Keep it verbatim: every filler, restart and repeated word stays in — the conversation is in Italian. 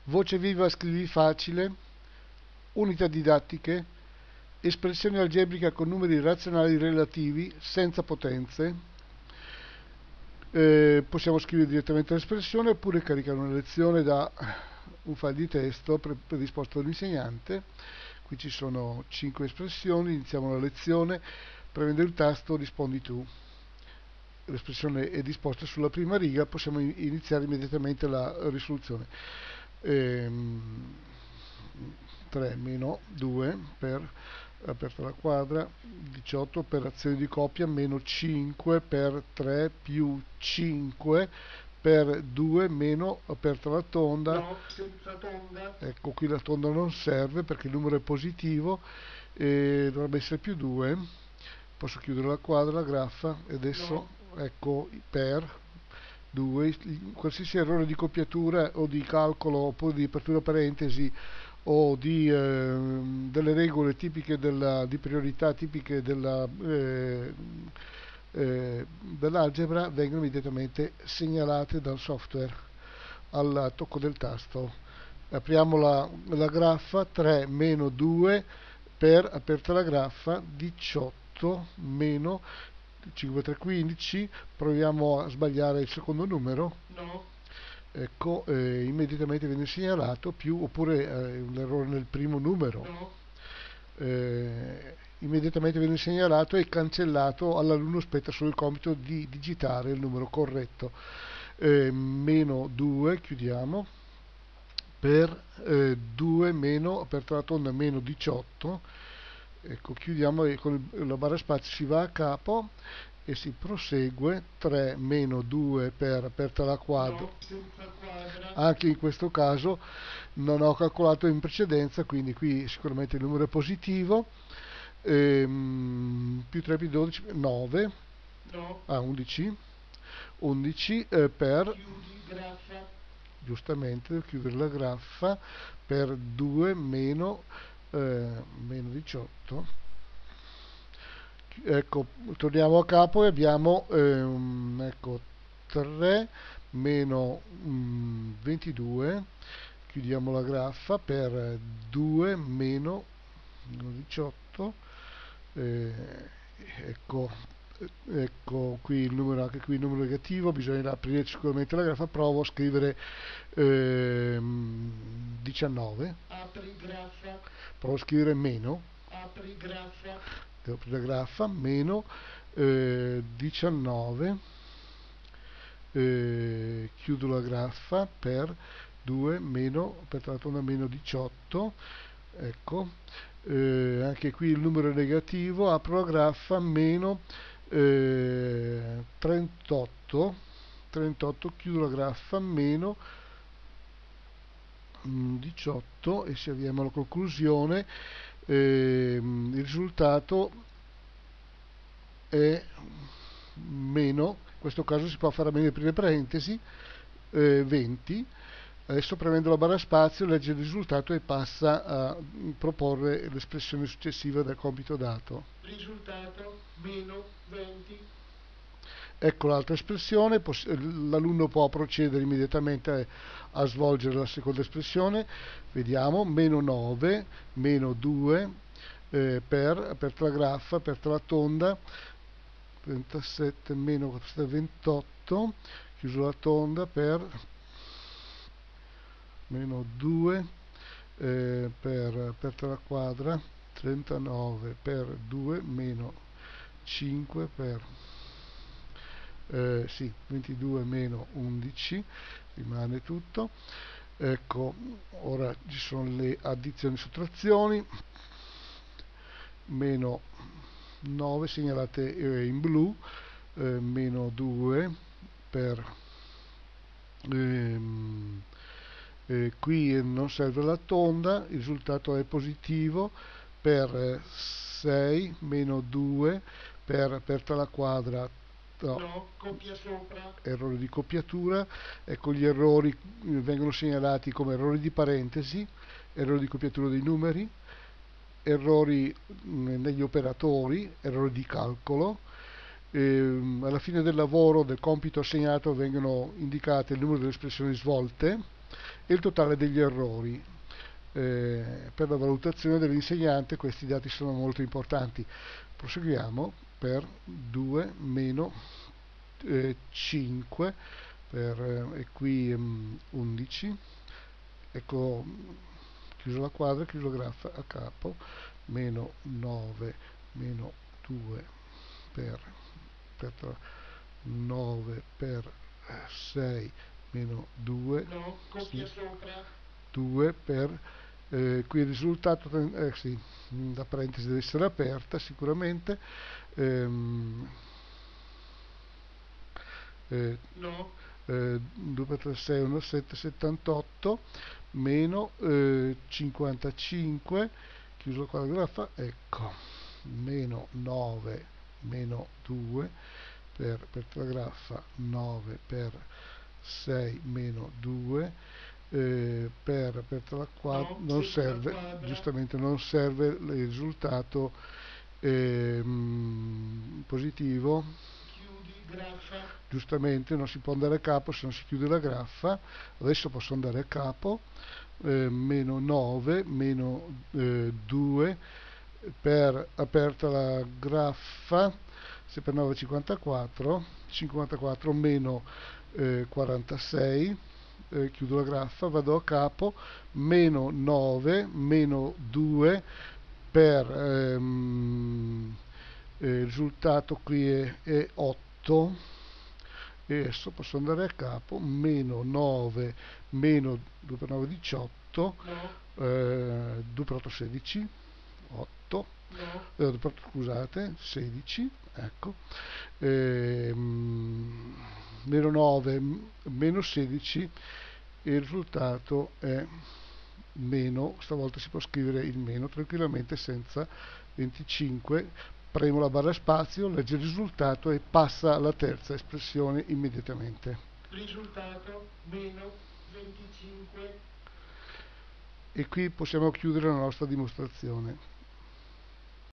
voce viva, scrivi facile, unità didattiche, espressioni algebrica con numeri razionali relativi senza potenze. Eh, possiamo scrivere direttamente l'espressione oppure caricare una lezione da un file di testo pre predisposto dall'insegnante. Qui ci sono cinque espressioni, iniziamo la lezione, premendo il tasto rispondi tu. L'espressione è disposta sulla prima riga, possiamo iniziare immediatamente la risoluzione. Ehm, tre meno due per aperta la quadra, diciotto per azione di coppia, meno cinque per tre più cinque per due meno aperta la tonda. No, senza tonda. Ecco, qui la tonda non serve perché il numero è positivo e dovrebbe essere più due. Posso chiudere la quadra, la graffa e adesso No. ecco per due, qualsiasi errore di copiatura o di calcolo oppure di apertura parentesi o di eh, delle regole tipiche della, di priorità tipiche della, eh, eh, dell'algebra vengono immediatamente segnalate dal software al tocco del tasto. Apriamo la, la graffa, tre meno due per, aperta la graffa, diciotto meno cinque, tre, quindici, proviamo a sbagliare il secondo numero. No. Ecco, eh, immediatamente viene segnalato più, oppure eh, un errore nel primo numero. No. Eh, immediatamente viene segnalato e cancellato, all'alunno spetta solo il compito di digitare il numero corretto. Eh, meno due, chiudiamo, per eh, due meno, aperta la tonda, meno diciotto. Ecco, chiudiamo e con il, la barra spazio si va a capo e si prosegue. Tre meno due per aperta la quadra. No, senza quadra. Anche in questo caso non ho calcolato in precedenza, quindi qui sicuramente il numero è positivo. Ehm, più tre più dodici, nove. No. Ah, undici. undici eh, per, Chiudi graffa. giustamente, devo chiudere la graffa, per due meno, eh, meno diciotto. Ecco, torniamo a capo e abbiamo ehm, ecco, tre meno mm, ventidue, chiudiamo la graffa, per due meno, meno diciotto. eh, ecco, ecco qui il numero, anche qui il numero negativo, bisogna aprire sicuramente la graffa. Provo a scrivere ehm, diciannove, Apri graffa. provo a scrivere meno, Apri graffa. devo aprire la graffa, meno eh, diciannove, eh, chiudo la graffa, per due meno, aperta la tonda, meno diciotto. Ecco, eh, anche qui il numero è negativo, apro la graffa, meno eh, trentotto, trentotto, chiudo la graffa, meno mm, diciotto e se avviamo alla conclusione. Eh, il risultato è meno, in questo caso si può fare a meno le prime parentesi, eh, venti. Adesso premendo la barra spazio legge il risultato e passa a proporre l'espressione successiva del compito dato. Risultato meno venti. Ecco l'altra espressione, l'alunno può procedere immediatamente a svolgere la seconda espressione. Vediamo, meno nove, meno due, eh, per, aperta la graffa, aperta la tonda, trentasette meno ventotto, chiuso la tonda, per meno due, eh, per aperta la quadra, trentanove per due, meno cinque per eh, sì, ventidue meno undici, rimane tutto. Ecco, ora ci sono le addizioni e sottrazioni. Meno nove segnalate eh, in blu, eh, meno due per ehm, eh, qui non serve la tonda, il risultato è positivo, per eh, sei meno due per aperta la quadra, no, No, coppia sopra. errore di copiatura. Ecco, gli errori eh, vengono segnalati come errori di parentesi, errori di copiatura dei numeri, errori mh, negli operatori, errori di calcolo. Ehm, alla fine del lavoro, del compito assegnato, vengono indicate il numero delle espressioni svolte e il totale degli errori. Eh, per la valutazione dell'insegnante questi dati sono molto importanti. Proseguiamo per due meno eh, cinque per, eh, e qui um, undici, ecco, chiuso la quadra, chiuso la graffa a capo, meno nove meno due per, per nove per sei meno due, No, copia sì, sopra. due per eh, qui il risultato, eh, sì, la parentesi deve essere aperta sicuramente, ehm, eh, No, eh, due per tre, sei, uno, sette, settantotto meno eh, cinquantacinque, chiuso qua la graffa, ecco, meno nove meno due per, per la graffa, nove per sei meno due, eh, per, per la quadra, no, non chiudi la serve, quadra. giustamente non serve il risultato ehm, positivo, Chiudi graffa. giustamente non si può andare a capo se non si chiude la graffa. Adesso posso andare a capo, eh, meno nove meno eh, due per aperta la graffa, se per nove cinquantaquattro, cinquantaquattro meno eh, quarantasei, eh, chiudo la graffa, vado a capo, meno nove meno due per ehm, eh, il risultato qui è, è otto, e adesso posso andare a capo, meno nove meno due per nove diciotto, No, eh, due per otto sedici, otto, no, eh, due per otto, scusate, sedici, ecco, ehm, meno nove meno sedici, e il risultato è meno, stavolta si può scrivere il meno tranquillamente senza venticinque, premo la barra spazio, legge il risultato e passa alla terza espressione immediatamente. risultato meno venticinque. E qui possiamo chiudere la nostra dimostrazione.